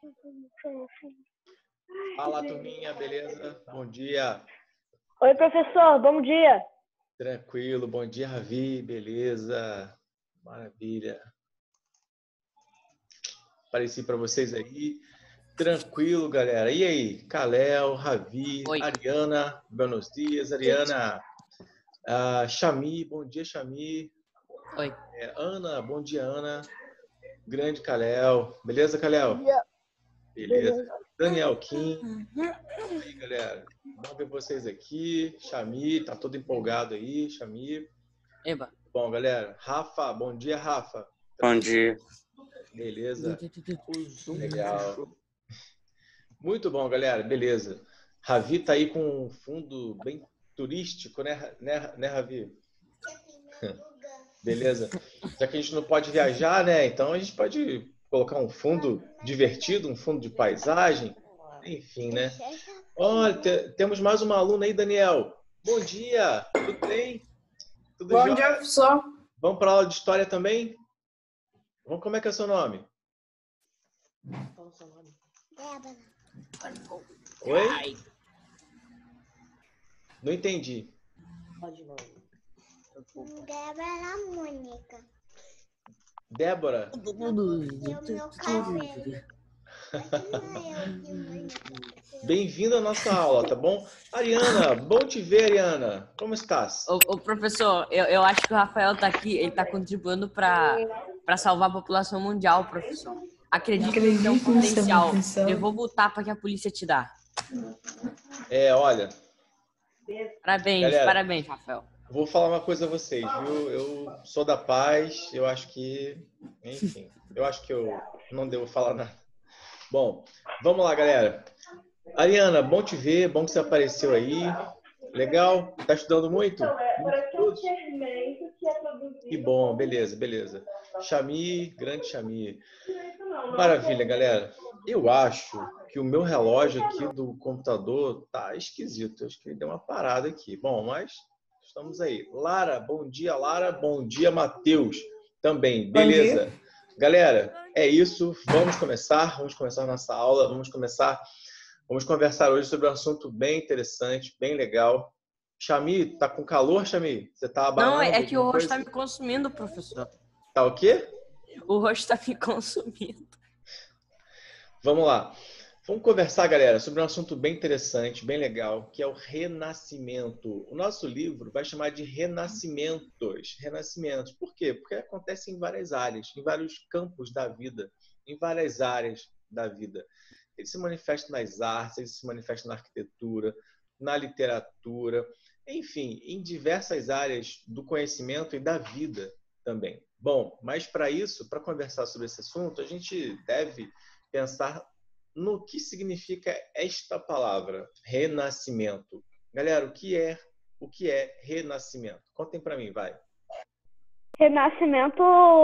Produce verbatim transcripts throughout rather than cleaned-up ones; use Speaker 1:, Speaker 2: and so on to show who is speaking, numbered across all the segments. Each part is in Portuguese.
Speaker 1: Fala, turminha, beleza? Bom dia.
Speaker 2: Oi, professor, bom dia.
Speaker 1: Tranquilo, bom dia, Ravi, beleza? Maravilha. Apareci para vocês aí. Tranquilo, galera. E aí, Kalel, Ravi,
Speaker 3: Oi.
Speaker 1: Ariana, buenos dias, Ariana. Ah, Xami, bom dia, Xami.
Speaker 3: Oi.
Speaker 1: É, Ana, bom dia, Ana. Grande Kalel. Beleza, Kalel?
Speaker 2: Bom dia.
Speaker 1: Beleza.
Speaker 2: Beleza.
Speaker 1: Daniel Kim. E aí, galera? Vamos ver vocês aqui. Xami, tá todo empolgado aí, Xami.
Speaker 3: Eba.
Speaker 1: Bom, galera. Rafa, bom dia, Rafa.
Speaker 4: Bom dia.
Speaker 1: Beleza.
Speaker 4: O Zoom
Speaker 1: Legal. Muito bom, galera. Beleza. Ravi tá aí com um fundo bem turístico, né, né, né Ravi? Beleza. Já que a gente não pode viajar, né? Então a gente pode colocar um fundo divertido, um fundo de paisagem. Enfim, né? Olha, te- temos mais uma aluna aí, Daniel. Bom dia. Tudo bem? Tudo
Speaker 5: Bom
Speaker 1: jóia?
Speaker 5: dia, professor.
Speaker 1: Vamos para a aula de história também? Vamos, como é que é o seu nome?
Speaker 5: Qual o seu nome?
Speaker 1: Oi?
Speaker 3: Ai.
Speaker 1: Não entendi.
Speaker 5: Pode de novo.
Speaker 6: Débora Mônica.
Speaker 1: Débora?
Speaker 6: E o meu cabelo.
Speaker 1: Bem-vindo à nossa aula, tá bom? Ariana, bom te ver, Ariana. Como estás?
Speaker 3: Ô, ô, professor, eu, eu acho que o Rafael tá aqui, ele tá contribuindo para para salvar a população mundial, professor. Acredito que tem um potencial. Devolva o tapa que a polícia te dá.
Speaker 1: É, olha,
Speaker 3: Parabéns,
Speaker 1: Galera.
Speaker 3: parabéns, Rafael.
Speaker 1: vou falar uma coisa a vocês, viu? Eu sou da paz, eu acho que... Enfim, eu acho que eu não devo falar nada. Bom, vamos lá, galera. Ariana, bom te ver, bom que você apareceu aí. Legal? Tá estudando muito? Muito? Que bom, beleza, beleza. Xami, grande Xami. Maravilha, galera. Eu acho que o meu relógio aqui do computador tá esquisito. Acho que ele deu uma parada aqui. Bom, mas estamos aí. Lara, bom dia, Lara. Bom dia, Matheus. Também, beleza. Galera, é isso. Vamos começar. Vamos começar nossa aula. Vamos começar. Vamos conversar hoje sobre um assunto bem interessante, bem legal. Xami, tá com calor, Xami? Você tá abalando
Speaker 3: Não, é que o
Speaker 1: alguma
Speaker 3: rosto tá
Speaker 1: coisa?
Speaker 3: me consumindo, professor.
Speaker 1: Tá o quê?
Speaker 3: O rosto tá me consumindo.
Speaker 1: Vamos lá. Vamos conversar, galera, sobre um assunto bem interessante, bem legal, que é o renascimento. O nosso livro vai chamar de renascimentos. Renascimentos. Por quê? Porque acontece em várias áreas, em vários campos da vida, em várias áreas da vida. Ele se manifesta nas artes, ele se manifesta na arquitetura, na literatura, enfim, em diversas áreas do conhecimento e da vida também. Bom, mas para isso, para conversar sobre esse assunto, a gente deve pensar no que significa esta palavra, renascimento. Galera, o que é, o que é renascimento? Contem para mim, vai.
Speaker 2: Renascimento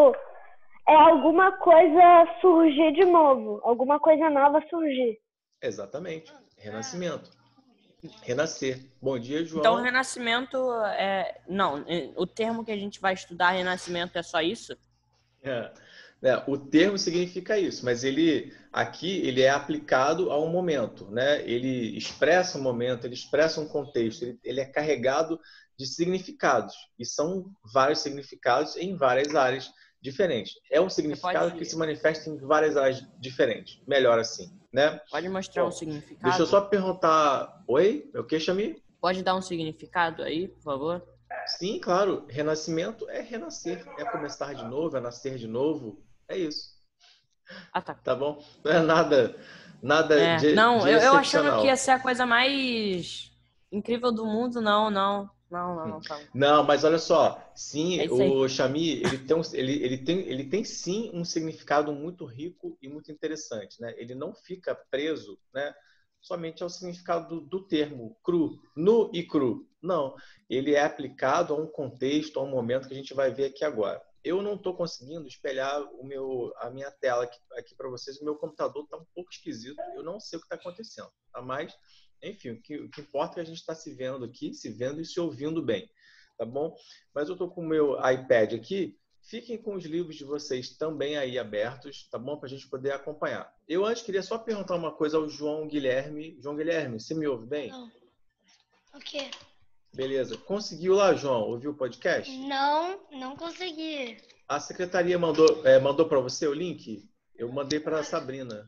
Speaker 2: é alguma coisa surgir de novo, alguma coisa nova surgir.
Speaker 1: Exatamente, renascimento. Renascer. Bom dia, João.
Speaker 3: Então, renascimento é... Não, o termo que a gente vai estudar, renascimento, é só isso?
Speaker 1: É, né, o termo significa isso, mas ele aqui ele é aplicado a um momento, né? Ele expressa um momento, ele expressa um contexto, ele, ele é carregado de significados e são vários significados em várias áreas diferentes. É um significado
Speaker 3: pode-
Speaker 1: que se manifesta em várias áreas diferentes. Melhor assim, né?
Speaker 3: Pode mostrar
Speaker 1: Bom,
Speaker 3: um significado?
Speaker 1: Deixa eu só perguntar, oi, o que, Xami?
Speaker 3: Pode dar um significado aí, por favor?
Speaker 1: Sim, claro. Renascimento é renascer, é começar de novo, é nascer de novo. É isso.
Speaker 3: Ah, tá.
Speaker 1: Tá bom? Não é nada, nada
Speaker 3: É,
Speaker 1: de,
Speaker 3: não,
Speaker 1: de
Speaker 3: eu, eu achando
Speaker 1: excepcional.
Speaker 3: que ia ser a coisa mais incrível do mundo, não, não. Não, não, não. Tá.
Speaker 1: Não, mas olha só, sim,
Speaker 3: É isso aí.
Speaker 1: o Xami, ele tem, um- ele, ele, tem, ele tem sim um significado muito rico e muito interessante, né? Ele não fica preso, né, somente ao significado do, do termo cru, nu e cru. Não, ele é aplicado a um contexto, a um momento que a gente vai ver aqui agora. Eu não estou conseguindo espelhar o meu, a minha tela aqui, aqui para vocês. O meu computador está um pouco esquisito. Eu não sei o que está acontecendo, tá? Mas, enfim, o que, o que importa é que a gente está se vendo aqui, se vendo e se ouvindo bem, tá bom? Mas eu estou com o meu iPad aqui, fiquem com os livros de vocês também aí abertos, tá bom? Para a gente poder acompanhar. Eu antes queria só perguntar uma coisa ao João Guilherme. João Guilherme, você me ouve bem?
Speaker 6: Não. O quê?
Speaker 1: Beleza. Conseguiu lá, João? Ouviu o podcast?
Speaker 6: Não, não consegui.
Speaker 1: A secretaria mandou, é, mandou para você o link? Eu mandei para a Sabrina.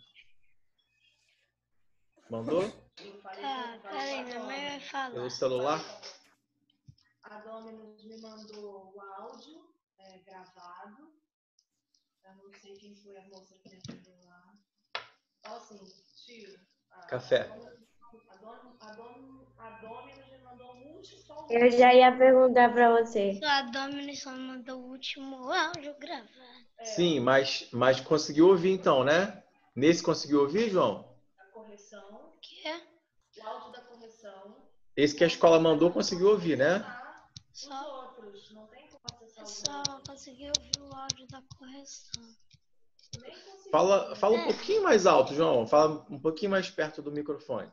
Speaker 1: Mandou?
Speaker 6: Tá, peraí, minha mãe vai falar.
Speaker 1: Pelo celular?
Speaker 5: A Dominus me mandou o áudio é, gravado. Eu não sei quem foi a moça que entendeu lá. Então, assim, tio. A,
Speaker 1: Café.
Speaker 5: A Dominus, a Dominus, a Dominus me mandou um último só.
Speaker 4: Eu já ia perguntar para você.
Speaker 6: A Dominus só mandou o último áudio gravado.
Speaker 5: É,
Speaker 1: Sim, mas, mas conseguiu ouvir então, né? Nesse conseguiu ouvir, João?
Speaker 5: a correção.
Speaker 6: O quê?
Speaker 5: O áudio da correção.
Speaker 1: Esse que a escola mandou conseguiu ouvir, né?
Speaker 5: Os
Speaker 6: Só,
Speaker 5: outros, não tem como acessar os
Speaker 6: só
Speaker 5: outros.
Speaker 6: consegui ouvir o áudio da correção.
Speaker 5: Nem consegui.
Speaker 1: Fala, fala um pouquinho mais alto, João. Fala um pouquinho mais perto do microfone.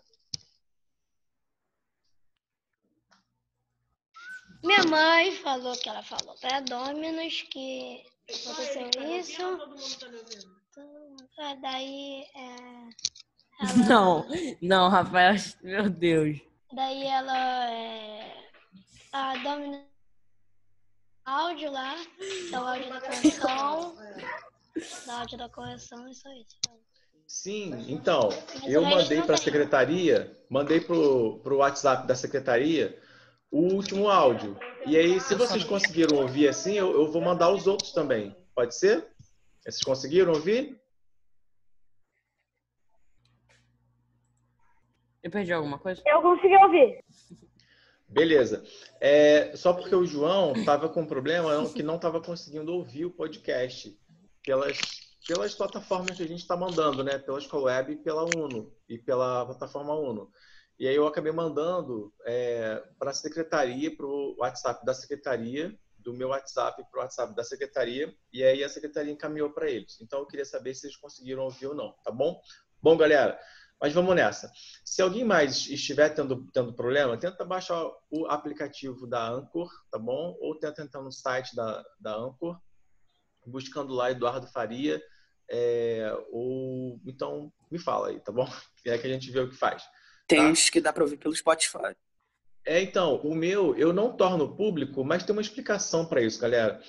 Speaker 6: Minha mãe falou que ela falou para Dominus que
Speaker 5: Só
Speaker 6: aconteceu
Speaker 5: ele que tá me
Speaker 6: isso.
Speaker 5: ouvindo ou todo mundo tá me ouvindo?
Speaker 6: Ah, daí, é,
Speaker 3: Não, não, Rafael, meu Deus.
Speaker 6: daí ela, é, a Dominus, áudio lá, dá o áudio da correção, dá o áudio da correção, isso aí.
Speaker 1: Sim, então,
Speaker 6: Mas
Speaker 1: eu
Speaker 6: o resto
Speaker 1: mandei
Speaker 6: não
Speaker 1: para a
Speaker 6: tem.
Speaker 1: secretaria, mandei pro, pro WhatsApp da secretaria o último áudio. E aí, se vocês conseguiram ouvir assim, eu, eu vou mandar os outros também. Pode ser? Vocês conseguiram ouvir?
Speaker 3: Eu perdi alguma coisa?
Speaker 2: Eu consegui ouvir.
Speaker 1: Beleza. É, só porque o João estava com um problema que não estava conseguindo ouvir o podcast pelas, pelas plataformas que a gente está mandando, né? Pela Escola Web e pela Uno, e pela plataforma Uno. E aí eu acabei mandando é, para a secretaria, para o WhatsApp da secretaria, do meu WhatsApp para o WhatsApp da secretaria, e aí a secretaria encaminhou para eles. Então eu queria saber se eles conseguiram ouvir ou não, tá bom? Bom, galera, mas vamos nessa. Se alguém mais estiver tendo, tendo problema, tenta baixar o aplicativo da Anchor, tá bom? Ou tenta entrar no site da, da Anchor, buscando lá Eduardo Faria, é, ou então me fala aí, tá bom? É que a gente vê o que faz.
Speaker 7: Tem
Speaker 1: Tá?
Speaker 7: uns que dá pra ouvir pelo Spotify.
Speaker 1: É, então, o meu eu não torno público, mas tem uma explicação para isso, galera.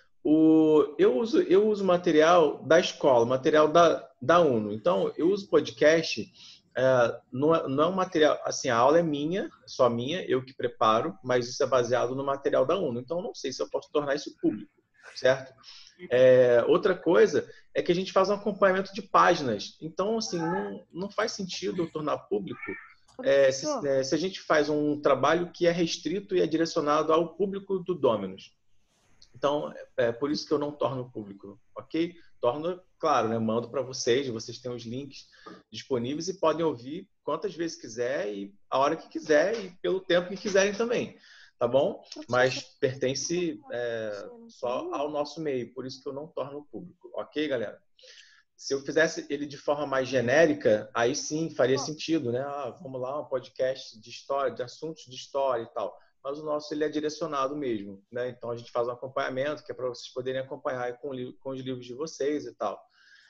Speaker 1: O, eu uso eu uso material da escola, material da, da Uno. Então, eu uso podcast, é, não, é, não é um material, assim, a aula é minha, só minha, eu que preparo, mas isso é baseado no material da Uno. Então, não sei se eu posso tornar isso público, certo? É, outra coisa é que a gente faz um acompanhamento de páginas. Então, assim, não, não faz sentido eu tornar público é, se, é, se a gente faz um trabalho que é restrito e é direcionado ao público do Dominus. Então, é por isso que eu não torno público, ok? Torno, claro, né? Mando para vocês, vocês têm os links disponíveis e podem ouvir quantas vezes quiser e a hora que quiser e pelo tempo que quiserem também, tá bom? Mas pertence é, só ao nosso meio, por isso que eu não torno público, ok, galera? Se eu fizesse ele de forma mais genérica, aí sim faria sentido, né? Ah, vamos lá, um podcast de história, de assuntos de história e tal. Mas o nosso ele é direcionado mesmo, né? Então a gente faz um acompanhamento que é para vocês poderem acompanhar com, com os livros de vocês e tal.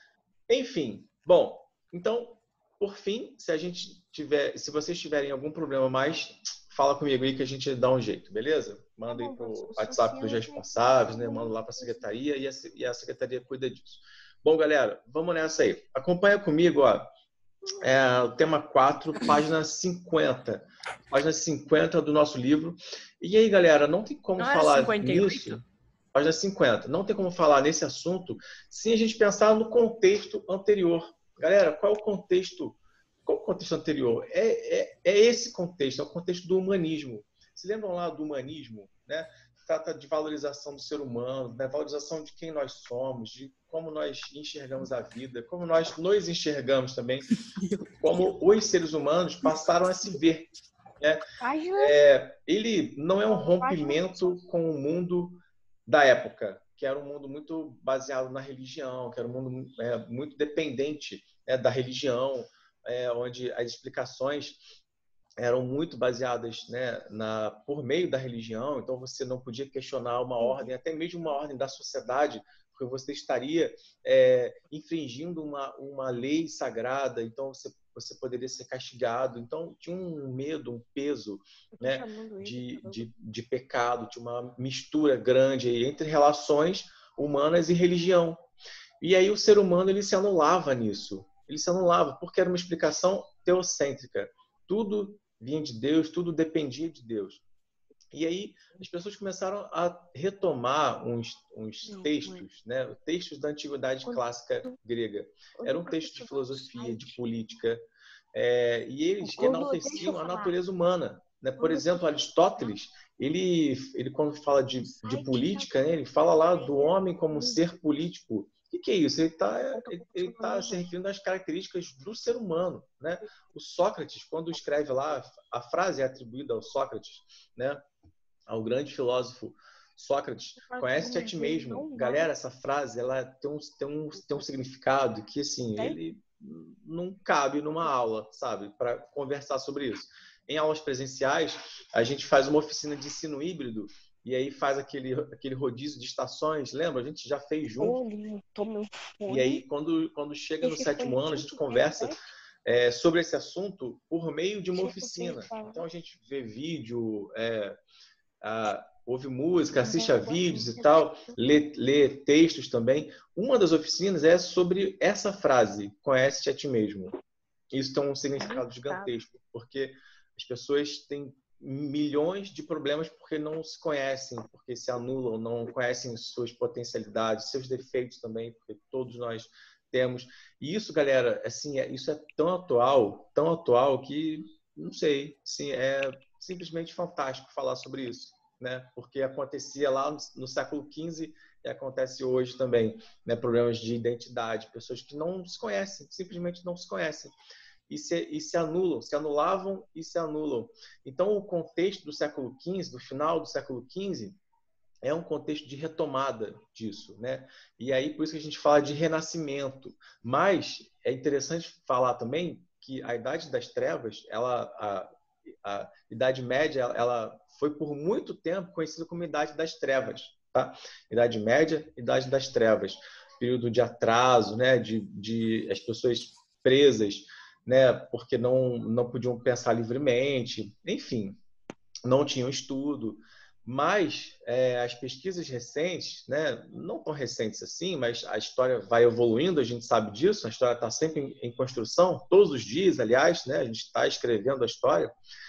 Speaker 1: Enfim, bom, então, por fim, se a gente tiver, se vocês tiverem algum problema mais, fala comigo aí que a gente dá um jeito, beleza? Manda aí para o WhatsApp dos responsáveis, né? Manda lá para a secretaria e a, e a secretaria cuida disso. Bom, galera, vamos nessa aí. Acompanha comigo, ó. É, o tema quatro, página cinquenta. Página cinquenta do nosso livro. E aí, galera, não tem como
Speaker 3: Não
Speaker 1: falar
Speaker 3: era cinquenta e oito?
Speaker 1: nisso. Página cinquenta. Não tem como falar nesse assunto sem a gente pensar no contexto anterior. Galera, qual é o contexto? Qual é o contexto anterior? É, é, é esse contexto, é o contexto do humanismo. Se lembram lá do humanismo, né? Trata de valorização do ser humano, da valorização de quem nós somos, de como nós enxergamos a vida, como nós nos enxergamos também, como os seres humanos passaram a se ver. Né? É, ele não é um rompimento com o mundo da época, que era um mundo muito baseado na religião, que era um mundo é, muito dependente é, da religião, é, onde as explicações eram muito baseadas, né, na, por meio da religião, então você não podia questionar uma ordem, até mesmo uma ordem da sociedade, porque você estaria é, infringindo uma, uma lei sagrada, então você, você poderia ser castigado. Então tinha um medo, um peso, né, de, de, de pecado, tinha uma mistura grande aí entre relações humanas e religião. E aí o ser humano ele se anulava nisso, ele se anulava porque era uma explicação teocêntrica. Tudo vinha de Deus, tudo dependia de Deus. E aí as pessoas começaram a retomar uns, uns textos, né? Textos da antiguidade clássica grega. Era um texto de filosofia, de política, é, e eles enalteciam a natureza humana, né? Por exemplo, Aristóteles, ele, ele quando fala de, de política, né? Ele fala lá do homem como um ser político. O que é isso? Ele está ele tá se referindo às características do ser humano, né? O Sócrates, quando escreve lá, a frase é atribuída ao Sócrates, né? Ao grande filósofo Sócrates, conhece-te a ti mesmo. Galera, essa frase ela tem um, tem um, tem um significado que, assim, ele não cabe numa aula, sabe? Para conversar sobre isso. Em aulas presenciais, a gente faz uma oficina de ensino híbrido e aí faz aquele, aquele rodízio de estações, lembra? A gente já fez junto. E aí, quando, quando chega no sétimo ano, a gente conversa é, sobre esse assunto por meio de uma oficina. Então, a gente vê vídeo, é, a, ouve música, assiste a vídeos e tal, lê, lê textos também. Uma das oficinas é sobre essa frase, conhece-te a ti mesmo. Isso tem um significado gigantesco, porque as pessoas têm milhões de problemas porque não se conhecem, porque se anulam, não conhecem suas potencialidades, seus defeitos também, porque todos nós temos. E isso, galera, assim, é, isso é tão atual, tão atual que, não sei, assim, é simplesmente fantástico falar sobre isso, né? Porque acontecia lá no, no século quinze e acontece hoje também, né? Problemas de identidade, pessoas que não se conhecem, simplesmente não se conhecem. E se, e se anulam, se anulavam e se anulam. Então, o contexto do século quinze, do final do século quinze, é um contexto de retomada disso, né? E aí, por isso que a gente fala de renascimento. Mas é interessante falar também que a Idade das Trevas, ela, a, a Idade Média, ela foi por muito tempo conhecida como Idade das Trevas, tá? Idade Média, Idade das Trevas. Período de atraso, né? De, de as pessoas presas, né, porque não, não podiam pensar livremente, enfim, não tinham estudo. Mas é, as pesquisas recentes, né, não tão recentes assim, mas a história vai evoluindo, a gente sabe disso, a história está sempre em, em construção, todos os dias, aliás, né, a gente está escrevendo a história.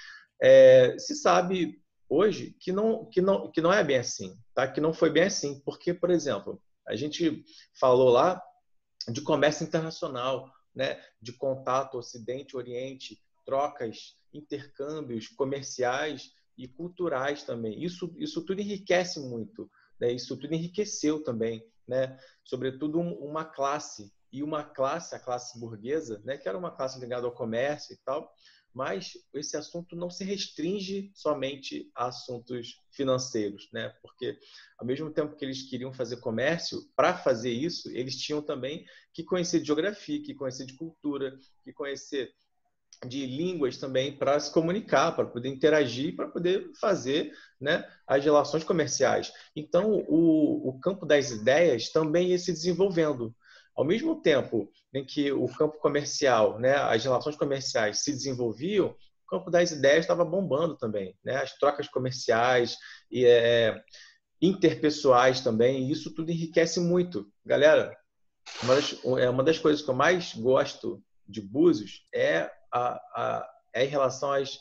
Speaker 1: É, se sabe hoje que não, que, não, que não é bem assim, tá? Que não foi bem assim, porque, por exemplo, a gente falou lá de comércio internacional, né, de contato Ocidente-Oriente, trocas, intercâmbios comerciais e culturais também. Isso, isso tudo enriquece muito, né? Isso tudo enriqueceu também, né? Sobretudo uma classe, e uma classe, a classe burguesa, né, que era uma classe ligada ao comércio e tal, mas esse assunto não se restringe somente a assuntos financeiros, né? Porque ao mesmo tempo que eles queriam fazer comércio, para fazer isso, eles tinham também que conhecer de geografia, que conhecer de cultura, que conhecer de línguas também para se comunicar, para poder interagir, para poder fazer, né, as relações comerciais. Então, o, o campo das ideias também ia se desenvolvendo. Ao mesmo tempo em que o campo comercial, né, as relações comerciais se desenvolviam, o campo das ideias estava bombando também, né? As trocas comerciais e é, interpessoais também, e isso tudo enriquece muito. Galera, uma das, é uma das coisas que eu mais gosto de Búzios é, a, a, é em relação às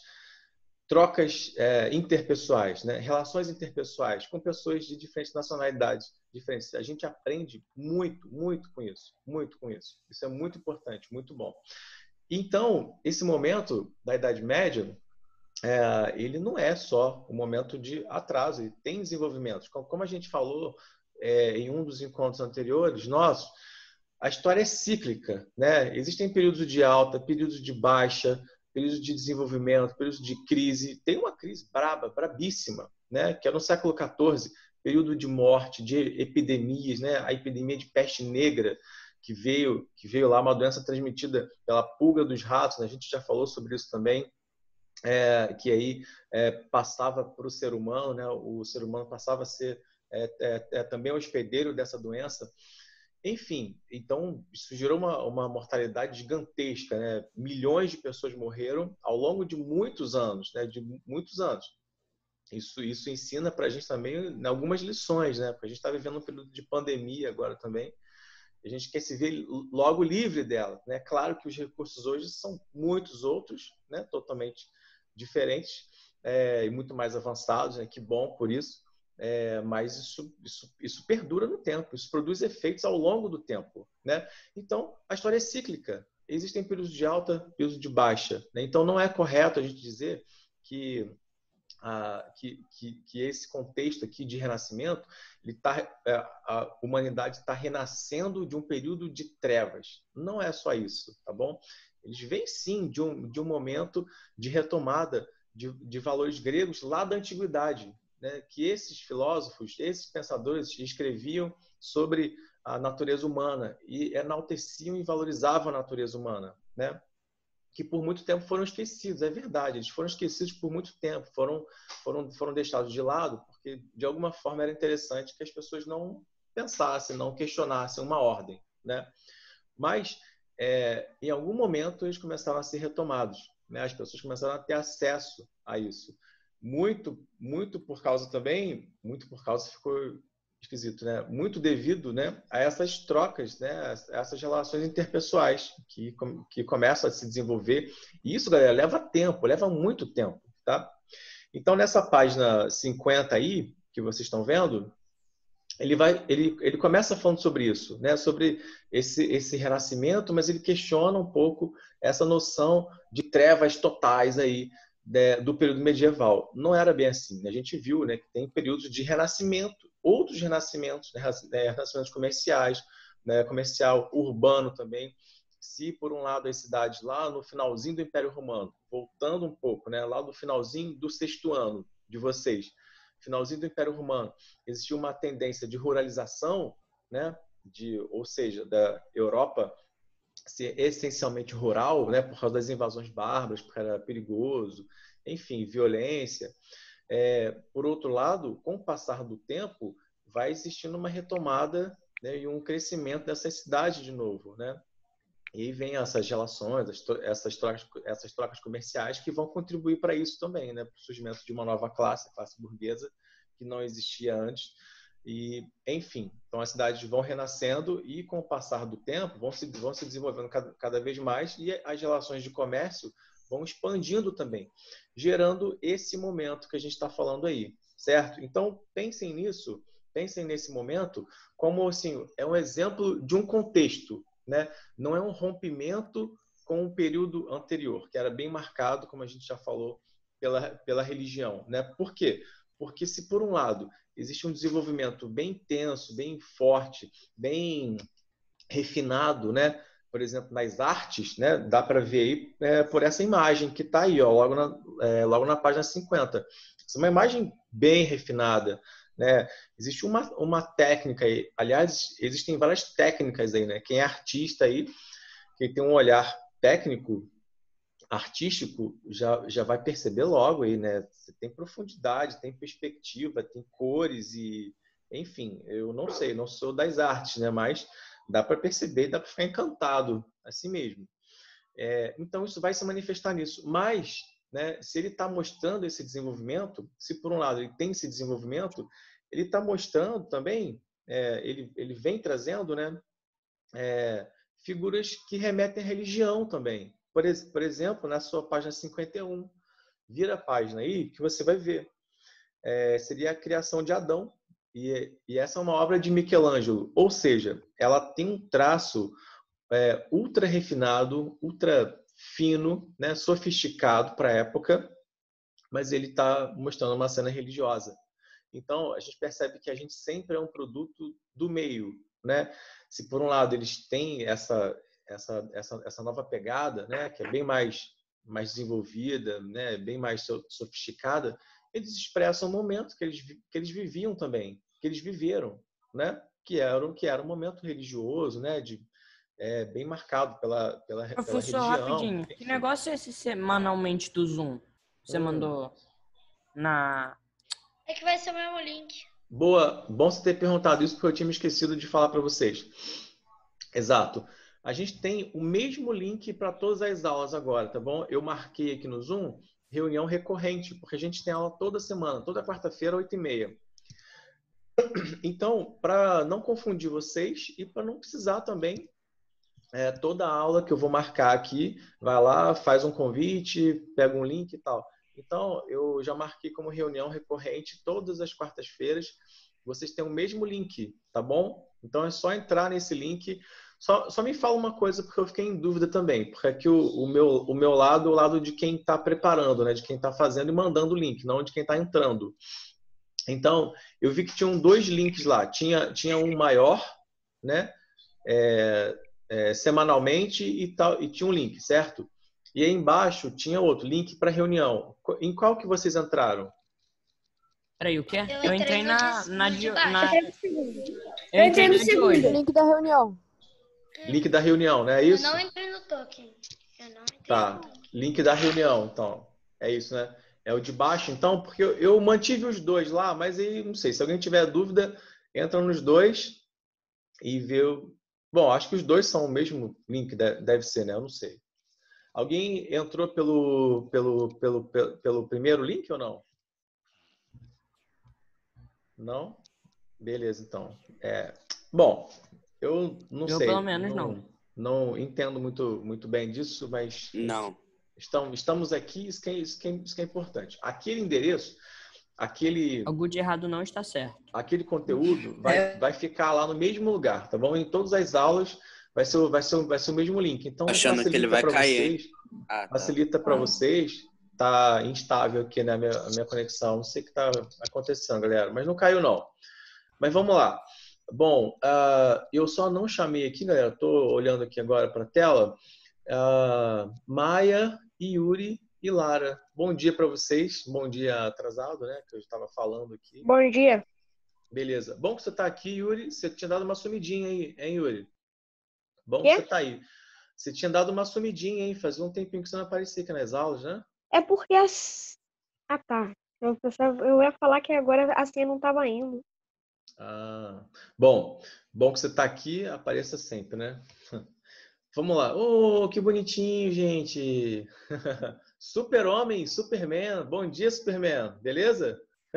Speaker 1: trocas é, interpessoais, né? Relações interpessoais com pessoas de diferentes nacionalidades, diferentes. A gente aprende muito, muito com isso, muito com isso. Isso é muito importante, muito bom. Então, esse momento da Idade Média, é, ele não é só um momento de atraso, ele tem desenvolvimentos. Como a gente falou é, em um dos encontros anteriores nossos, a história é cíclica, né? Existem períodos de alta, períodos de baixa, períodos de desenvolvimento, períodos de crise. Tem uma crise braba, brabíssima, né? Que é no século quatorze, período de morte, de epidemias, né? A epidemia de peste negra, que veio, que veio lá, uma doença transmitida pela pulga dos ratos, né? A gente já falou sobre isso também. é, que aí é, passava para o ser humano, né? O ser humano passava a ser é, é, é, também o hospedeiro dessa doença. Enfim, então isso gerou uma, uma mortalidade gigantesca, né? Milhões de pessoas morreram ao longo de muitos anos, né? De muitos anos. Isso, isso ensina para a gente também algumas lições, né? Porque a gente está vivendo um período de pandemia agora também. A gente quer se ver logo livre dela, né? Claro que os recursos hoje são muitos outros, né? Totalmente diferentes é, e muito mais avançados, né? Que bom por isso. É, mas isso, isso, isso perdura no tempo, isso produz efeitos ao longo do tempo, né? Então, a história é cíclica. Existem períodos de alta, períodos de baixa, né? Então, não é correto a gente dizer que, a, que, que, que esse contexto aqui de renascimento, ele tá, a humanidade está renascendo de um período de trevas. Não é só isso, tá bom? Eles vêm, sim, de um, de um momento de retomada de, de valores gregos lá da antiguidade, né, que esses filósofos, esses pensadores escreviam sobre a natureza humana e enalteciam e valorizavam a natureza humana, né, que por muito tempo foram esquecidos. É verdade, eles foram esquecidos por muito tempo, foram, foram, foram deixados de lado, porque de alguma forma era interessante que as pessoas não pensassem, não questionassem uma ordem, né? Mas, é, em algum momento, eles começaram a ser retomados, né? As pessoas começaram a ter acesso a isso. Muito, muito por causa também, muito por causa, ficou esquisito, né? Muito devido, né, a essas trocas, né, a essas relações interpessoais que, que começam a se desenvolver. E isso, galera, leva tempo, leva muito tempo, tá? Então, nessa página cinquenta aí, que vocês estão vendo, ele, vai, ele, ele começa falando sobre isso, né, sobre esse, esse renascimento, mas ele questiona um pouco essa noção de trevas totais aí, do período medieval. Não era bem assim. A gente viu, né, que tem períodos de renascimento, outros renascimentos, né, renascimentos comerciais, né, comercial, urbano também. Se, por um lado, as cidades lá no finalzinho do Império Romano, voltando um pouco, né, lá no finalzinho do sexto ano de vocês, finalzinho do Império Romano, existia uma tendência de ruralização, né, de, ou seja, da Europa ser essencialmente rural, né, por causa das invasões bárbaras, porque era perigoso, enfim, violência. É, por outro lado, com o passar do tempo, vai existindo uma retomada, né, e um crescimento dessas cidades de novo, né? E aí vem essas relações, essas trocas, essas trocas comerciais que vão contribuir para isso também, né, para o surgimento de uma nova classe, a classe burguesa, que não existia antes. E, enfim, então as cidades vão renascendo e, com o passar do tempo, vão se, vão se desenvolvendo cada, cada vez mais e as relações de comércio vão expandindo também, gerando esse momento que a gente está falando aí, certo? Então, pensem nisso, pensem nesse momento como, assim, é um exemplo de um contexto, né? Não é um rompimento com o período anterior, que era bem marcado, como a gente já falou, pela, pela religião, né? Por quê? Porque se, por um lado, existe um desenvolvimento bem intenso, bem forte, bem refinado, né? Por exemplo, nas artes, né? Dá para ver aí é, por essa imagem que está aí, ó, logo, na, é, logo na página cinquenta. Essa é uma imagem bem refinada, né? Existe uma, uma técnica aí, aliás, existem várias técnicas aí, né? Quem é artista aí, quem tem um olhar técnico, artístico, já, já vai perceber logo aí, né? Você tem profundidade, tem perspectiva, tem cores e, enfim, eu não sei, não sou das artes, né? Mas dá para perceber, dá para ficar encantado assim mesmo. É, então isso vai se manifestar nisso. Mas, né, se ele está mostrando esse desenvolvimento, se por um lado ele tem esse desenvolvimento, ele está mostrando também, é, ele, ele vem trazendo, né, é, figuras que remetem à religião também. Por, por exemplo, na sua página cinquenta e um, vira a página aí que você vai ver. É, seria a criação de Adão. E, e essa é uma obra de Michelangelo. Ou seja, ela tem um traço é, ultra refinado, ultra fino, né, sofisticado para a época, mas ele está mostrando uma cena religiosa. Então, a gente percebe que a gente sempre é um produto do meio, né? Se, por um lado, eles têm essa... Essa, essa, essa nova pegada, né, que é bem mais, mais desenvolvida, né, bem mais sofisticada, eles expressam o momento que eles, que eles viviam também, que eles viveram, né, que era, que era um momento religioso, né, de, é, bem marcado pela, pela, pela
Speaker 3: Professor,
Speaker 1: religião.
Speaker 3: rapidinho, que negócio é esse semanalmente do Zoom? Você
Speaker 1: Hum.
Speaker 3: mandou na...
Speaker 6: É que vai ser o mesmo link.
Speaker 1: Boa, bom você ter perguntado isso, porque eu tinha me esquecido de falar para vocês. Exato. A gente tem o mesmo link para todas as aulas agora, tá bom? Eu marquei aqui no Zoom reunião recorrente, porque a gente tem aula toda semana, toda quarta-feira, oito e meia. Então, para não confundir vocês e para não precisar também, é, toda aula que eu vou marcar aqui, vai lá, faz um convite, pega um link e tal. Então, eu já marquei como reunião recorrente todas as quartas-feiras. Vocês têm o mesmo link, tá bom? Então, é só entrar nesse link. Só, só me fala uma coisa, porque eu fiquei em dúvida também. Porque aqui o, o, meu, o meu lado é o lado de quem está preparando, né? De quem está fazendo e mandando o link, não de quem está entrando. Então, eu vi que tinham dois links lá. Tinha, tinha um maior, né? É, é, semanalmente e, tal, e tinha um link, certo? E aí embaixo tinha outro, link para reunião. Em qual que vocês entraram?
Speaker 3: Peraí, o quê?
Speaker 6: Eu
Speaker 3: Eu entrei
Speaker 6: entrei no
Speaker 3: na...
Speaker 6: de-
Speaker 3: na,
Speaker 6: no de
Speaker 3: de-
Speaker 6: baixo.
Speaker 3: na-
Speaker 2: Eu entrei
Speaker 3: Eu entrei
Speaker 2: no
Speaker 3: na de
Speaker 2: segundo.
Speaker 3: hoje.
Speaker 7: Link da reunião.
Speaker 1: Link da reunião, não é
Speaker 6: Eu
Speaker 1: isso?
Speaker 6: não entrei no token. Eu não entrei
Speaker 1: Tá,
Speaker 6: no token.
Speaker 1: link da reunião, então. É isso, né? É o de baixo, então, porque eu, eu mantive os dois lá, mas aí, não sei, se alguém tiver dúvida, entra nos dois e vê... o- Bom, acho que os dois são o mesmo link, de- deve ser, né? Eu não sei. Alguém entrou pelo, pelo, pelo, pelo, pelo primeiro link ou não? Não? Beleza, então. É, bom, eu não
Speaker 3: Eu,
Speaker 1: sei.
Speaker 3: pelo menos, não.
Speaker 1: Não entendo muito, muito bem disso, mas
Speaker 8: Não.
Speaker 1: estamos, estamos aqui, isso que, é, isso, que é, isso que é importante. Aquele endereço, aquele,
Speaker 3: Algo de errado não está certo.
Speaker 1: aquele conteúdo vai, vai ficar lá no mesmo lugar, tá bom? Em todas as aulas vai ser, o- vai ser, o- vai ser o mesmo link. Então,
Speaker 8: Achando que ele
Speaker 1: facilita
Speaker 8: vai
Speaker 1: para
Speaker 8: cair, hein?
Speaker 1: vocês.
Speaker 8: Ah, tá.
Speaker 1: Facilita para vocês. Tá instável aqui na minha, a minha conexão. Não sei o que está acontecendo, galera. Mas não caiu, não. Mas vamos lá. Bom, ah, eu só não chamei aqui, galera. Estou olhando aqui agora para a tela. Ah, Maia, Yuri e Lara. Bom dia para vocês. Bom dia atrasado, né? Que eu estava falando aqui.
Speaker 2: Bom dia.
Speaker 1: Beleza. Bom que você está aqui, Yuri. Você tinha dado uma sumidinha aí, hein, Yuri? Bom
Speaker 2: Quê?
Speaker 1: que você está aí. Você tinha dado uma sumidinha, hein? Fazia um tempinho que você não aparecia aqui nas aulas, né?
Speaker 2: É porque as... Ah, tá. Eu, pensava, eu ia falar que agora a senha não estava indo.
Speaker 1: Ah, bom, bom que você está aqui, apareça sempre, né? Vamos lá. Oh, que bonitinho, gente! Super-Homem, Superman. Bom dia, Superman. Beleza?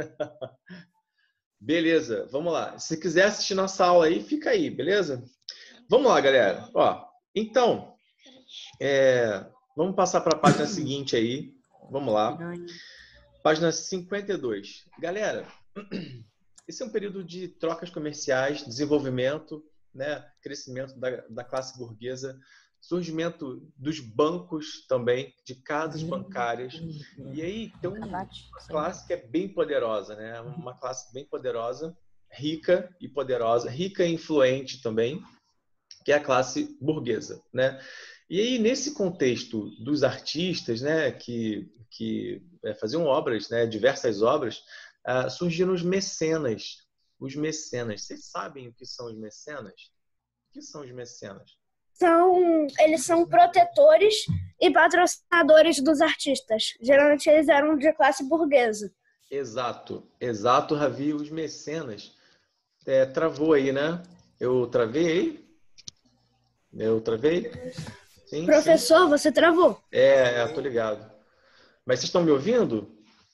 Speaker 1: Beleza, vamos lá. Se quiser assistir nossa aula aí, fica aí, beleza? Vamos lá, galera. Ó, então, é, vamos passar para a página seguinte aí. Vamos lá. Página cinquenta e dois. Galera, esse é um período de trocas comerciais, desenvolvimento, né, crescimento da, da classe burguesa, surgimento dos bancos também, de casas bancárias. E aí tem uma classe que é bem poderosa, né? Uma classe bem poderosa, rica e poderosa, rica e influente também, que é a classe burguesa, né? E aí, nesse contexto dos artistas, né, que, que é, faziam obras, né, diversas obras, uh, surgiram os mecenas. Os mecenas. Vocês sabem o que são os mecenas? O que são os mecenas?
Speaker 2: São, eles são protetores e patrocinadores dos artistas. Geralmente eles eram de classe burguesa.
Speaker 1: Exato, exato, Ravi. Os mecenas. É, travou aí, né? Eu travei aí? Eu travei? Sim,
Speaker 2: Professor,
Speaker 1: sim.
Speaker 2: você travou.
Speaker 1: É, é, tô ligado. Mas vocês estão me ouvindo?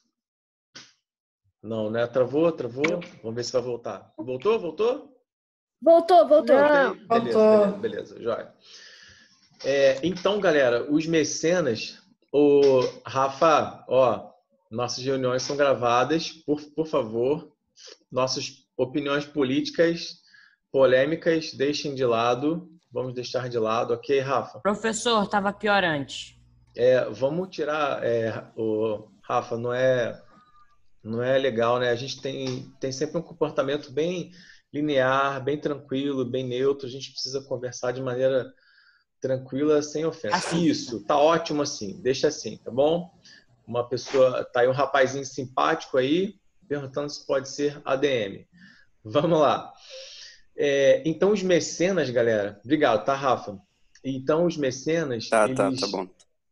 Speaker 1: Não, né? Travou, travou. Vamos ver se vai voltar. Voltou, voltou?
Speaker 2: Voltou, voltou.
Speaker 1: Não, beleza, beleza, beleza, joia. É, então, galera, os mecenas, o Rafa, ó, nossas reuniões são gravadas, por, por favor, nossas opiniões políticas, polêmicas, deixem de lado, vamos deixar de lado, ok, Rafa?
Speaker 3: Professor, tava pior antes.
Speaker 1: É, vamos tirar, é, o Rafa, não é, não é legal, né? A gente tem, tem sempre um comportamento bem linear, bem tranquilo, bem neutro. A gente precisa conversar de maneira tranquila, sem ofensa.
Speaker 3: Assim.
Speaker 1: Isso, tá ótimo assim. Deixa assim, tá bom? Uma pessoa, tá aí um rapazinho simpático aí, perguntando se pode ser A D M. Vamos lá. É, então, os mecenas, galera... Obrigado, tá, Rafa? Então, os mecenas...
Speaker 8: Tá,
Speaker 1: eles,
Speaker 8: tá, tá bom.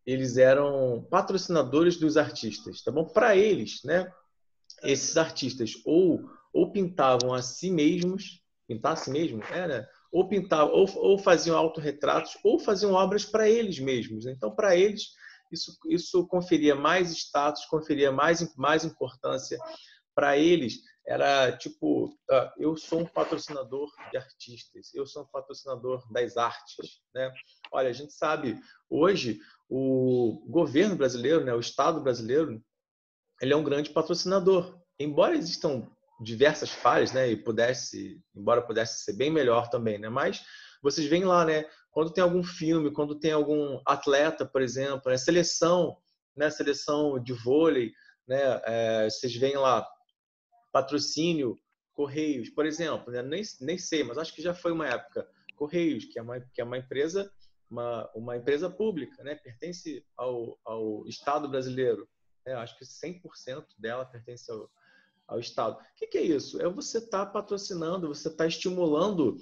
Speaker 1: eles eram patrocinadores dos artistas, tá bom? Para eles, né, esses artistas ou, ou pintavam a si mesmos, pintar a si mesmo, era, ou pintavam, ou, ou faziam autorretratos, ou faziam obras para eles mesmos. Então, para eles, isso, isso conferia mais status, conferia mais, mais importância. Para eles, era tipo, eu sou um patrocinador de artistas, eu sou um patrocinador das artes, né? Olha, a gente sabe, hoje, o governo brasileiro, né, o Estado brasileiro, ele é um grande patrocinador. Embora existam diversas falhas, né, e pudesse, embora pudesse ser bem melhor também, né, mas vocês veem lá, né, quando tem algum filme, quando tem algum atleta, por exemplo, né, seleção, né, seleção de vôlei, né, é, vocês veem lá patrocínio, Correios, por exemplo, né, nem, nem sei, mas acho que já foi uma época, Correios, que é uma, que é uma empresa, uma, uma empresa pública, né, pertence ao, ao Estado brasileiro. É, acho que cem por cento dela pertence ao, ao Estado. O que, que é isso? É você estar tá patrocinando, você está estimulando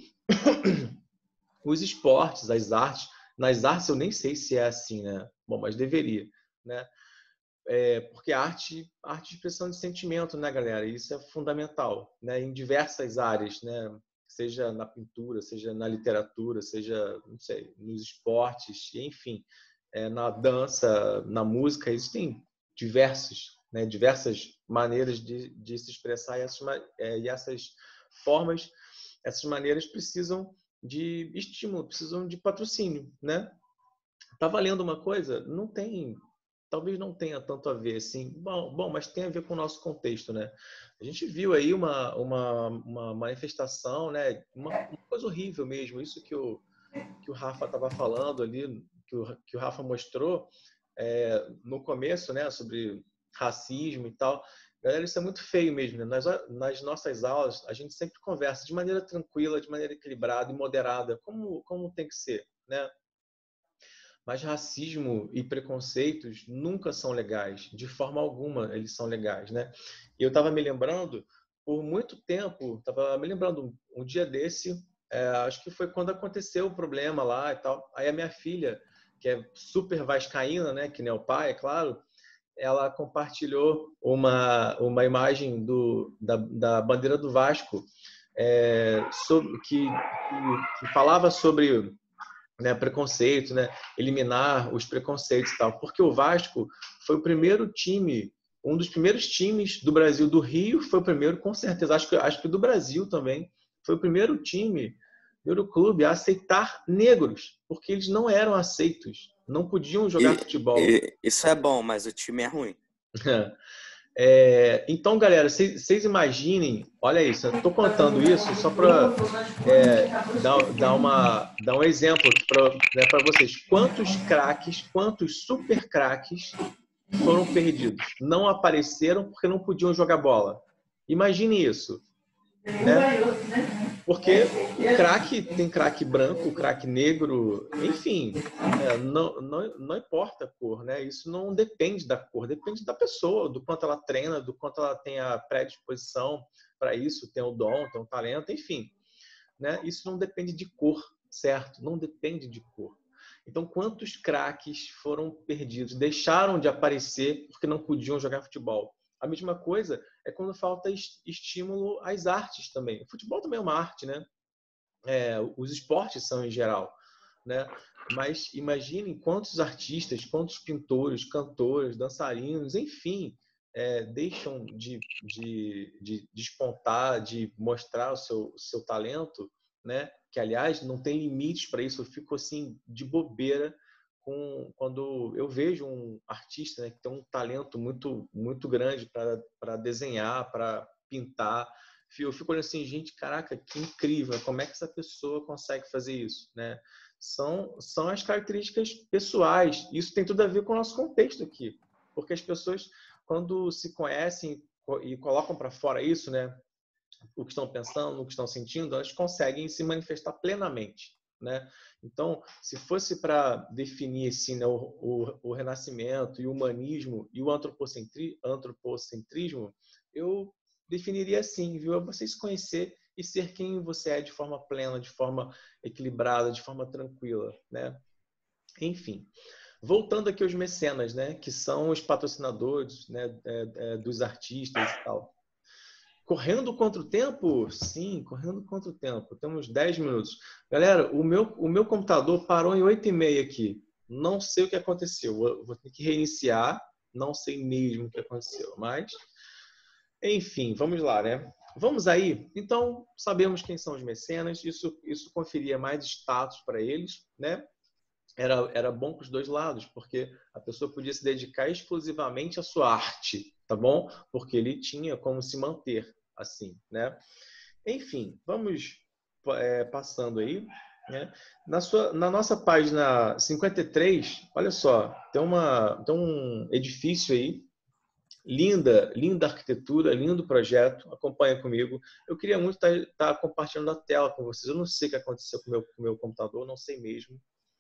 Speaker 1: os esportes, as artes. Nas artes eu nem sei se é assim, né? Bom, mas deveria, né? É, porque a arte, arte de expressão de sentimento, né, galera? Isso é fundamental, né? Em diversas áreas, né? Seja na pintura, seja na literatura, seja, não sei, nos esportes, enfim, é, na dança, na música, existem diversos, né? Diversas maneiras de, de se expressar e essas, é, e essas formas, essas maneiras precisam de estímulo, precisam de patrocínio, né? Tá valendo uma coisa? Não tem, talvez não tenha tanto a ver, assim, bom, bom, mas tem a ver com o nosso contexto, né? A gente viu aí uma, uma, uma manifestação, né? Uma, uma coisa horrível mesmo, isso que o, que o Rafa estava falando ali, que o, que o Rafa mostrou é, no começo, né? Sobre racismo e tal. Galera, isso é muito feio mesmo, né? Nas, nas nossas aulas, a gente sempre conversa de maneira tranquila, de maneira equilibrada e moderada, como, como tem que ser, né? Mas racismo e preconceitos nunca são legais, de forma alguma eles são legais, né? E eu estava me lembrando, por muito tempo, estava me lembrando um dia desse, é, acho que foi quando aconteceu o problema lá e tal. Aí a minha filha, que é super vascaína, né, que nem o pai, é claro, ela compartilhou uma, uma imagem do, da, da bandeira do Vasco, é, sobre, que, que, que falava sobre, né, preconceito, né, eliminar os preconceitos e tal, porque o Vasco foi o primeiro time, um dos primeiros times do Brasil, do Rio foi o primeiro, com certeza, acho que, acho que do Brasil também, foi o primeiro time, primeiro clube a aceitar negros, porque eles não eram aceitos, não podiam jogar
Speaker 7: E,
Speaker 1: futebol.
Speaker 7: e- isso é bom, mas o time é ruim.
Speaker 1: É, então, galera, vocês imaginem, olha isso, eu estou contando isso só para é, dar, dar, uma, dar um exemplo para, né, para vocês. Quantos craques, quantos super craques foram perdidos? Não apareceram porque não podiam jogar bola. Imagine isso, né? Porque o craque, tem craque branco, craque negro, enfim, é, não, não, não importa a cor, né? Isso não depende da cor, depende da pessoa, do quanto ela treina, do quanto ela tem a predisposição para isso, tem o dom, tem o talento, enfim, né? Isso não depende de cor, certo? Não depende de cor. Então, quantos craques foram perdidos, deixaram de aparecer porque não podiam jogar futebol? A mesma coisa é quando falta estímulo às artes também. O futebol também é uma arte, né? É, os esportes são em geral, né? Mas imaginem quantos artistas, quantos pintores, cantores, dançarinos, enfim, é, deixam de, de, de despontar, de mostrar o seu, o seu talento, né? Que, aliás, não tem limites para isso. Eu fico assim de bobeira com, quando eu vejo um artista, né, que tem um talento muito, muito grande para desenhar, para pintar. Eu fico olhando assim, gente, caraca, que incrível, como é que essa pessoa consegue fazer isso, né? São, são as características pessoais. Isso tem tudo a ver com o nosso contexto aqui, porque as pessoas, quando se conhecem e colocam para fora isso, né, o que estão pensando, o que estão sentindo, elas conseguem se manifestar plenamente, né? Então, se fosse para definir assim, né, o, o, o renascimento e o humanismo e o antropocentri, antropocentrismo, eu definiria assim, viu? É você se conhecer e ser quem você é de forma plena, de forma equilibrada, de forma tranquila, né? Enfim. Voltando aqui aos mecenas, né? Que são os patrocinadores, né? É, é, dos artistas e tal. Correndo contra o tempo? Sim, correndo contra o tempo. Temos dez minutos. Galera, o meu, o meu computador parou em oito e meia aqui. Não sei o que aconteceu. Vou, vou ter que reiniciar. Não sei mesmo o que aconteceu. Mas, enfim, vamos lá, né? Vamos aí? Então, sabemos quem são os mecenas. Isso, isso conferia mais status para eles, né? Era, era bom para os dois lados, porque a pessoa podia se dedicar exclusivamente à sua arte, tá bom? Porque ele tinha como se manter assim, né? Enfim, vamos é, passando aí, né? Na, sua, na nossa página cinquenta e três, olha só, tem, uma, tem um edifício aí, linda, linda arquitetura, lindo projeto, acompanha comigo. Eu queria muito estar, estar compartilhando a tela com vocês, eu não sei o que aconteceu com o meu, com o meu computador, não sei mesmo.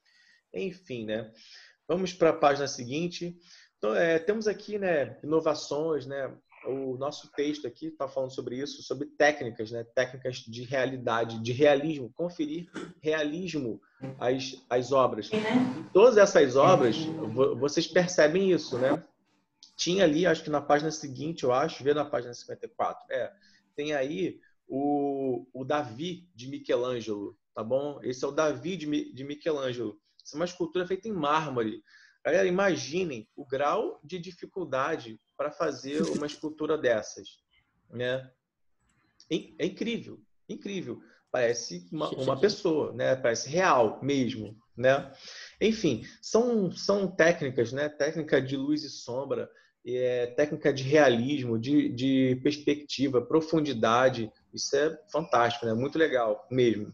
Speaker 1: Enfim, né? Vamos para a página seguinte. Então, é, temos aqui, né, inovações, né? O nosso texto aqui está falando sobre isso, sobre técnicas, né? Técnicas de realidade, de realismo, conferir realismo às, às obras. Em todas essas obras, vocês percebem isso, né? Tinha ali, acho que na página seguinte, eu acho, vê na página cinquenta e quatro, é, tem aí o, o Davi de Michelangelo, tá bom? Esse é o Davi de, de Michelangelo. Isso é uma escultura feita em mármore. Galera, imaginem o grau de dificuldade para fazer uma escultura dessas, né? É incrível, incrível. Parece uma, uma pessoa, né? Parece real mesmo, né? Enfim, são, são técnicas, né? Técnica de luz e sombra, é, técnica de realismo, de, de perspectiva, profundidade. Isso é fantástico, né? Muito legal mesmo.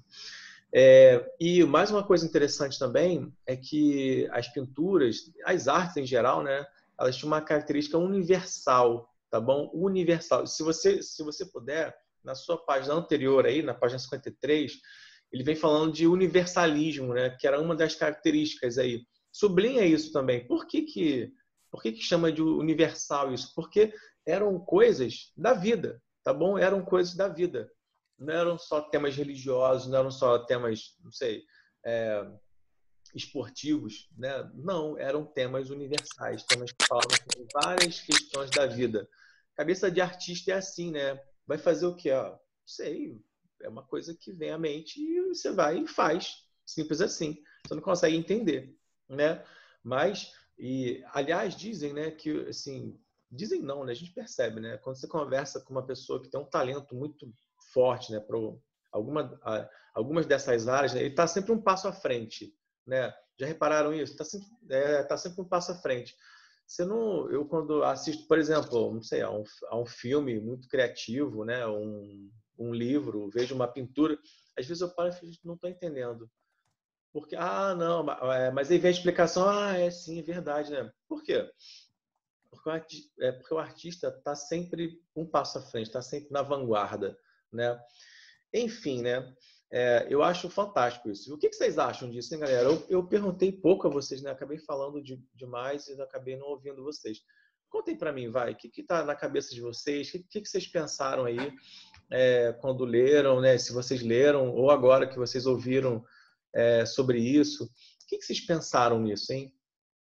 Speaker 1: É, e mais uma coisa interessante também é que as pinturas, as artes em geral, né, elas tinham uma característica universal, tá bom? Universal. Se você, se você puder, na sua página anterior aí, na página cinquenta e três, ele vem falando de universalismo, né, que era uma das características aí. Sublinha isso também. Por que que, por que que chama de universal isso? Porque eram coisas da vida, tá bom? Eram coisas da vida. Não eram só temas religiosos, não eram só temas, não sei, é, esportivos, né? Não, eram temas universais, temas que falavam sobre várias questões da vida. Cabeça de artista é assim, né? Vai fazer o quê? Ó, não sei, é uma coisa que vem à mente e você vai e faz. Simples assim. Você não consegue entender, né? Mas, e, aliás, dizem, né, que, assim, dizem não, né? A gente percebe, né? Quando você conversa com uma pessoa que tem um talento muito forte, né, para alguma, algumas dessas áreas, né, ele está sempre um passo à frente, né? Já repararam isso? Está sempre, é, tá sempre um passo à frente. Você não, eu quando assisto, por exemplo, não sei, a um, a um filme muito criativo, né, um, um livro, vejo uma pintura, às vezes eu paro e não estou entendendo, porque ah não, mas aí vem a explicação, ah é sim, é verdade, né? Por quê? Porque o artista, é porque o artista está sempre um passo à frente, está sempre na vanguarda. Né? Enfim, né? É, eu acho fantástico isso. O que, que vocês acham disso, hein, galera? Eu, eu perguntei pouco a vocês, né? Acabei falando de, demais e acabei não ouvindo vocês. Contem para mim, vai. O que está na cabeça de vocês? O que, que, que vocês pensaram aí é, quando leram, né? Se vocês leram ou agora que vocês ouviram é, sobre isso. O que, que vocês pensaram nisso, hein?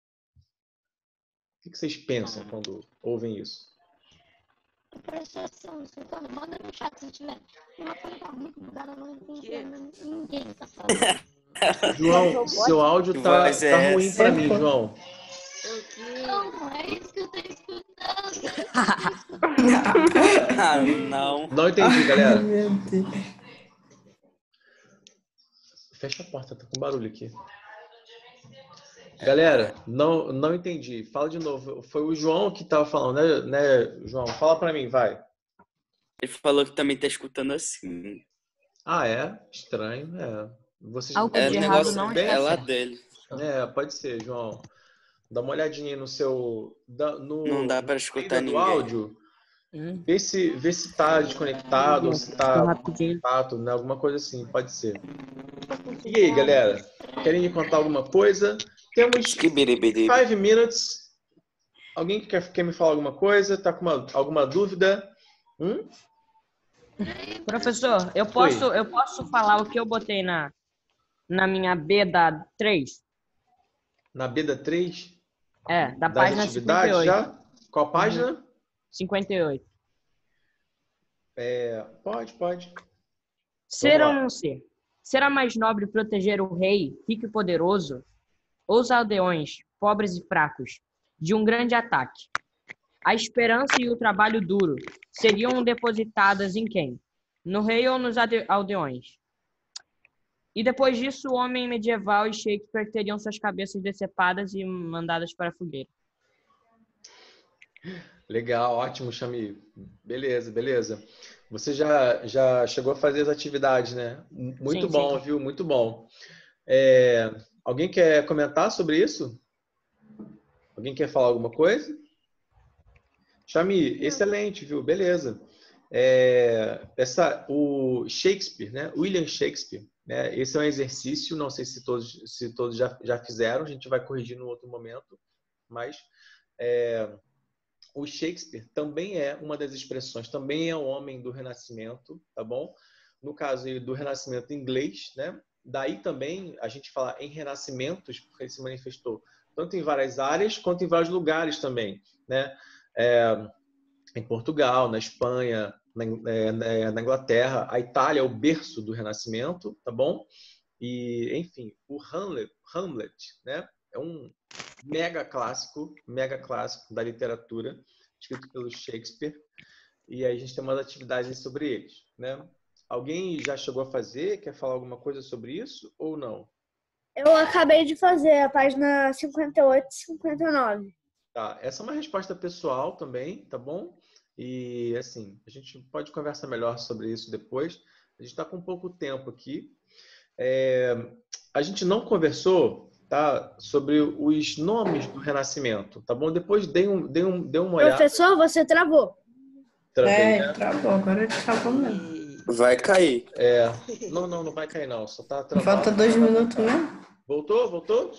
Speaker 1: O que, que vocês pensam quando ouvem isso?
Speaker 6: Presta atenção, escutando, manda no chat se tiver. Uma coisa tá muito bugada, não entendo ninguém tá falando.
Speaker 1: João, seu áudio tá, tá ruim pra mim, João.
Speaker 6: Não, é isso que eu tô escutando.
Speaker 7: Ah, não.
Speaker 1: Não entendi, galera.
Speaker 8: Ai, meu Deus.
Speaker 1: Fecha a porta, tá com barulho aqui. Galera, não, não entendi. Fala de novo. Foi o João que tava falando, né, né, João? Fala pra mim, vai.
Speaker 7: Ele falou que também tá escutando assim.
Speaker 1: Ah, é? Estranho, é. Vocês
Speaker 3: Algo
Speaker 7: É,
Speaker 3: de
Speaker 7: o
Speaker 3: errado
Speaker 7: negócio
Speaker 3: não
Speaker 7: é
Speaker 3: está
Speaker 7: lá
Speaker 3: certo.
Speaker 7: dele.
Speaker 1: É, pode ser, João. Dá uma olhadinha no seu... da- no,
Speaker 7: Não dá pra
Speaker 1: na
Speaker 7: escutar
Speaker 1: saída do
Speaker 7: ninguém.
Speaker 1: áudio.
Speaker 3: Hum.
Speaker 1: Vê se, vê se tá desconectado, ou se tá
Speaker 3: Rapidinho.
Speaker 1: contato, né? Alguma coisa assim, pode ser. E aí, galera? Querem me contar alguma coisa? Temos
Speaker 7: Esquibiribiri.
Speaker 1: five minutes. Alguém que quer, quer me falar alguma coisa? Tá com uma, alguma dúvida? Hum?
Speaker 3: Professor, eu posso, eu posso falar o que eu botei na, na minha B da três?
Speaker 1: Na B da três?
Speaker 3: É, da
Speaker 1: Das
Speaker 3: página
Speaker 1: atividades
Speaker 3: cinquenta e oito.
Speaker 1: já? Qual página?
Speaker 3: cinquenta e oito.
Speaker 1: É, pode, pode.
Speaker 3: Ser
Speaker 1: Vamos
Speaker 3: ou
Speaker 1: lá.
Speaker 3: não ser? Será mais nobre proteger o rei, rico e poderoso, ou os aldeões, pobres e fracos, de um grande ataque? A esperança e o trabalho duro seriam depositadas em quem? No rei ou nos ade- aldeões? E depois disso, o homem medieval e Shakespeare teriam suas cabeças decepadas e mandadas para a fogueira.
Speaker 1: Legal, ótimo, Xami. Beleza, beleza. Você já, já chegou a fazer as atividades, né? Muito
Speaker 3: Sim,
Speaker 1: bom,
Speaker 3: sim.
Speaker 1: viu? Muito bom. É, alguém quer comentar sobre isso? Alguém quer falar alguma coisa? Xami, excelente, viu? Beleza. É, essa, o Shakespeare, né? William Shakespeare, né? Esse é um exercício, não sei se todos, se todos já, já fizeram, a gente vai corrigir no outro momento, mas é, o Shakespeare também é uma das expressões, também é um homem do Renascimento, tá bom? No caso do Renascimento inglês, né? Daí também a gente fala em renascimentos, porque ele se manifestou tanto em várias áreas quanto em vários lugares também, né? É, em Portugal, na Espanha, na, é, na Inglaterra, a Itália é o berço do Renascimento, tá bom? E, enfim, o Hamlet, Hamlet, né? É um mega clássico, mega clássico da literatura, escrito pelo Shakespeare, e aí a gente tem umas atividades sobre eles, né? Alguém já chegou a fazer? Quer falar alguma coisa sobre isso ou não?
Speaker 2: Eu acabei de fazer a página cinquenta e oito e cinquenta e nove.
Speaker 1: Tá, essa é uma resposta pessoal também, tá bom? E assim, a gente pode conversar melhor sobre isso depois. A gente está com pouco tempo aqui. É, a gente não conversou, tá, sobre os nomes do Renascimento, tá bom? Depois dê, um, dê, um, dê uma olhada.
Speaker 2: Professor, você travou.
Speaker 1: Travei,
Speaker 8: É,
Speaker 1: né?
Speaker 8: travou, agora travou mesmo.
Speaker 7: Vai cair.
Speaker 1: É, não, não, não vai cair não, só tá travado.
Speaker 8: Falta dois minutos mesmo?
Speaker 1: Voltou? Voltou?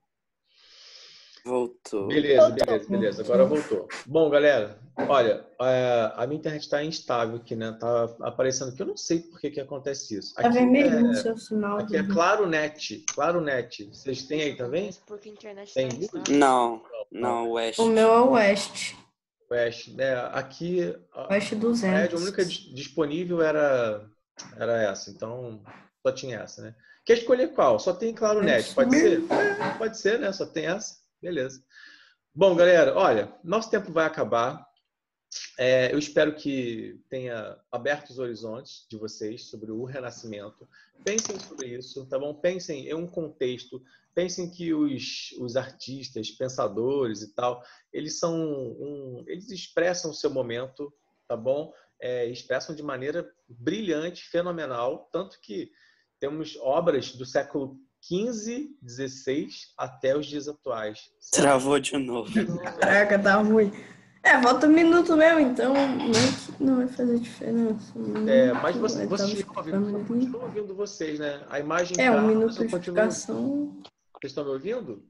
Speaker 7: Voltou.
Speaker 1: Beleza, beleza, beleza. Agora voltou. Bom, galera, olha, a minha internet está instável aqui, né? Tá aparecendo que eu não sei por que que acontece isso.
Speaker 8: Tá
Speaker 1: Aqui
Speaker 8: vermelho no
Speaker 1: é,
Speaker 8: seu sinal.
Speaker 1: aqui é Claro Net, Claro Net. Vocês têm aí também?
Speaker 9: Porque a internet
Speaker 1: Tem
Speaker 9: tá
Speaker 1: muito?
Speaker 9: instável.
Speaker 7: Não, não, West.
Speaker 8: O meu é o West.
Speaker 1: West, né? Aqui a
Speaker 8: West
Speaker 1: a
Speaker 8: duzentos.
Speaker 1: rede única dis- disponível era era essa, então só tinha essa, né? Quer escolher qual? Só tem Claro Net, pode ser? É, pode ser, né? Só tem essa. Beleza. Bom, galera, olha, nosso tempo vai acabar. É, eu espero que tenha aberto os horizontes de vocês sobre o Renascimento. Pensem sobre isso, tá bom? Pensem em um contexto. Pensem que os, os artistas, pensadores e tal, eles são um, eles expressam o seu momento, tá bom? É, expressam de maneira brilhante, fenomenal, tanto que temos obras do século quinze, dezesseis até os dias atuais.
Speaker 7: Travou de novo.
Speaker 8: Caraca, tá ruim. É, falta um minuto mesmo, então não, não vai fazer diferença. Um
Speaker 1: É, mas
Speaker 8: minuto,
Speaker 1: você,
Speaker 8: vai
Speaker 1: vocês
Speaker 8: dar
Speaker 1: estão ouvindo,
Speaker 8: os-
Speaker 1: eu continuo ouvindo vocês, né? A imagem
Speaker 8: É, um
Speaker 1: trava,
Speaker 8: minuto
Speaker 1: mas eu
Speaker 8: de
Speaker 1: continuo.
Speaker 8: explicação.
Speaker 1: Vocês estão me ouvindo?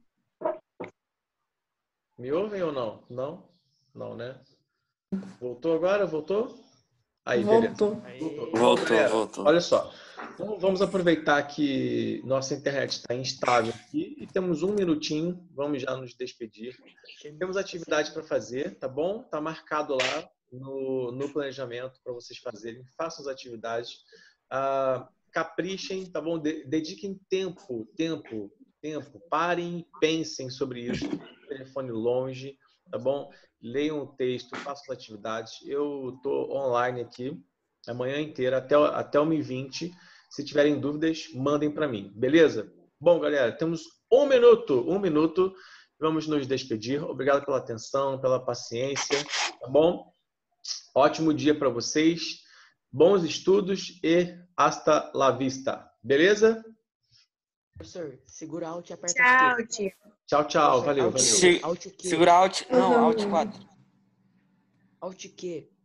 Speaker 1: Me ouvem ou não? Não? Não, né? Voltou agora? Voltou? Aí, beleza.
Speaker 8: Voltou.
Speaker 1: Voltou,
Speaker 7: Voltou,
Speaker 1: galera,
Speaker 7: voltou.
Speaker 1: olha só. Então, vamos aproveitar que nossa internet está instável aqui e temos um minutinho. Vamos já nos despedir. Temos atividade para fazer, tá bom? Tá marcado lá no, no planejamento para vocês fazerem. Façam as atividades. Ah, caprichem, tá bom? De- dediquem tempo, tempo, tempo. Parem e pensem sobre isso. Telefone longe, tá bom? Leiam o texto, façam as atividades. Eu tô online aqui a manhã inteira até, o- até uma e vinte. Se tiverem dúvidas, mandem para mim, beleza? Bom, galera, temos um minuto, um minuto. Vamos nos despedir. Obrigado pela atenção, pela paciência, tá bom? Ótimo dia para vocês. Bons estudos e hasta la vista. Beleza?
Speaker 9: Professor, segura Alt e aperta
Speaker 2: Tchau,
Speaker 9: Q.
Speaker 2: tio.
Speaker 1: Tchau, tchau. Valeu, valeu.
Speaker 7: Se-
Speaker 9: Alt Q.
Speaker 7: Segura Alt. Não, Alt quatro.
Speaker 9: Alt Q.